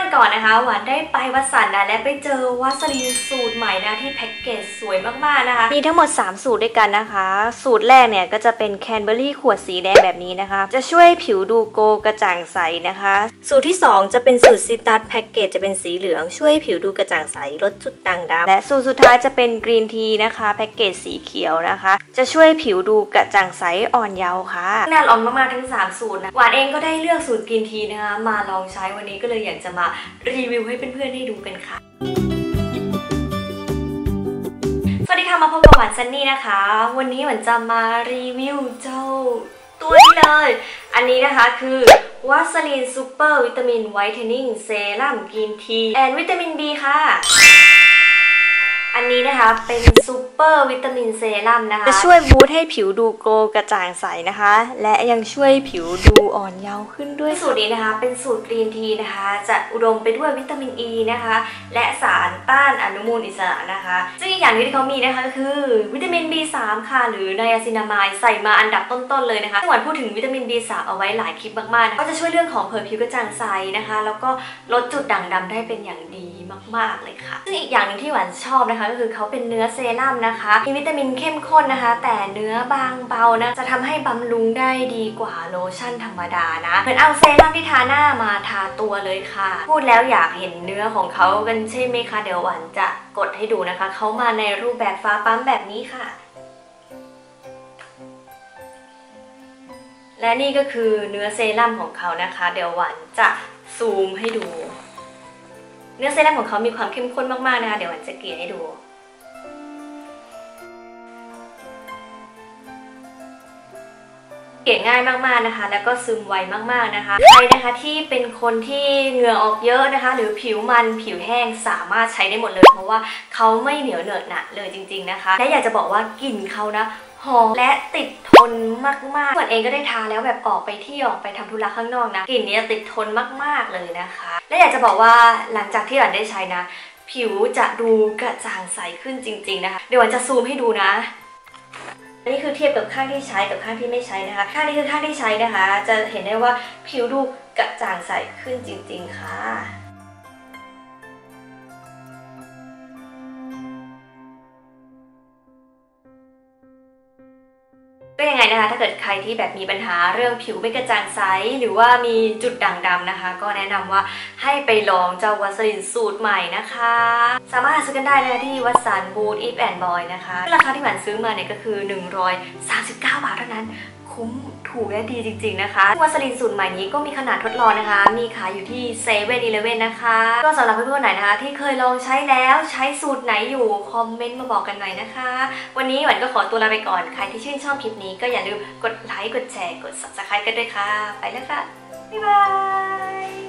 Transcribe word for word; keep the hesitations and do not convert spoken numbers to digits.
ก่อนนะคะหวานได้ไปวัดสันนะและไปเจอวัสลีนสูตรใหม่นะที่แพ็กเกจสวยมากๆนะคะมีทั้งหมดสามสูตรด้วยกันนะคะสูตรแรกเนี่ยก็จะเป็นแคนเบอรี่ขวดสีแดงแบบนี้นะคะจะช่วยผิวดูโกกระจ่างใสนะคะสูตรที่สองจะเป็นสูตรซิตัสแพ็กเกจจะเป็นสีเหลืองช่วยผิวดูกระจ่างใสลดจุดด่างดำและสูตรสุดท้ายจะเป็นกรีนทีนะคะแพ็กเกจสีเขียวนะคะจะช่วยผิวดูกระจ่างใสอ่อนเยาว์ค่ะน่าลองมากๆทั้งสามสูตรนะหวานเองก็ได้เลือกสูตรกรีนทีนะคะมาลองใช้วันนี้ก็เลยอยากจะมารีวิวให้เพื่อนๆได้ดูกันค่ะสวัสดีค่ะมาพบกับหวานซันนี่นะคะวันนี้หวานจะมารีวิวเจ้าตัวนี้เลยอันนี้นะคะคือวัสลีนซูเปอร์วิตามินไวท์เทนนิ่งเซรั่มกรีนทีแอนวิตามิน บี ค่ะอันนี้นะคะเป็นซูเปอร์วิตามินเซรั่มนะคะจะช่วยบูสต์ให้ผิวดูโกลกระจ่างใสนะคะและยังช่วยผิวดูอ่อนเยาว์ขึ้นด้วยสูตรนี้นะคะเป็นสูตรกรีนทีนะคะจะอุดมไปด้วยวิตามินอ e ีนะคะและสารต้านอนุมูลอิสระนะคะซึ่งอีกอย่างที่เขามีนะคะก็คือวิตามิน บี สาม ค่ะหรือไนอาซินามายใส่มาอันดับต้นๆเลยนะคะหวานพูดถึงวิตามิน บี สาม เอาไว้หลายคลิปมากๆก็จะช่วยเรื่องของเผยผิวกระจ่างใสนะคะแล้วก็ลดจุดด่างดำได้เป็นอย่างดีมากๆเลยค่ะซึ่งอีกอย่างหนึ่งที่หวานชอบนะคะก็คือเขาเป็นเนื้อเซรั่มนะคะมีวิตามินเข้มข้นนะคะแต่เนื้อบางเบานะจะทำให้บำรุงได้ดีกว่าโลชั่นธรรมดานะเหมือนเอาเซรั่มที่ทาหน้ามาทาตัวเลยค่ะพูดแล้วอยากเห็นเนื้อของเขากันใช่ไหมคะเดี๋ยวหวานจะกดให้ดูนะคะเขามาในรูปแบบฟ้าปั๊มแบบนี้ค่ะและนี่ก็คือเนื้อเซรั่มของเขานะคะเดี๋ยวหวานจะซูมให้ดูเนื้อเซรั่มของเขามีความเข้มข้นมากๆนะคะเดี๋ยวหวานจะเกลี่ยให้ดูเกลี่ยง่ายมากๆนะคะแล้วก็ซึมไวมากๆนะคะใครนะคะที่เป็นคนที่เหงื่อออกเยอะนะคะหรือผิวมันผิวแห้งสามารถใช้ได้หมดเลยเพราะว่าเขาไม่เหนียวเหนอะหนะเลยจริงๆนะคะและอยากจะบอกว่ากลิ่นเขานะหอมและติดทนมากๆส่วนเองก็ได้ทาแล้วแบบออกไปเที่ยวออกไปทำธุระข้างนอกนะกลิ่นนี้ติดทนมากๆเลยนะคะและอยากจะบอกว่าหลังจากที่หวานได้ใช้นะผิวจะดูกระจ่างใสขึ้นจริงๆนะคะเดี๋ยวหวานจะซูมให้ดูนะอันนี้คือเทียบกับข้างที่ใช้กับข้างที่ไม่ใช้นะคะข้างนี้คือข้างที่ใช้นะคะจะเห็นได้ว่าผิวดูกระจ่างใสขึ้นจริงๆค่ะก็ยังไงนะคะถ้าเกิดใครที่แบบมีปัญหาเรื่องผิวไม่กระจ่างใสหรือว่ามีจุดด่างดำนะคะก็แนะนำว่าให้ไปลองเจ้าวัสลินสูตรใหม่นะคะสามารถหาซื้อกันได้นะคะที่วัดสันบูธอีฟแอนด์บอยนะคะราคาที่หวานซื้อมาเนี่ยก็คือหนึ่งร้อยสามสิบเก้าบาทเท่านั้นคุ้มถูกและดีจริงๆนะคะวัสลินสูตรใหม่นี้ก็มีขนาดทดลองนะคะมีขายอยู่ที่เซเว่นอีเลฟเว่นนะคะก็สำหรับเพื่อนๆไหนนะคะที่เคยลองใช้แล้วใช้สูตรไหนอยู่คอมเมนต์มาบอกกันหน่อยนะคะวันนี้หวานก็ขอตัวลาไปก่อนใครที่ชื่นชอบคลิปนี้ก็อย่าลืมกดไลค์กดแชร์กด ซับสไครบ์ กันด้วยค่ะไปแล้วค่ะบ๊ายบาย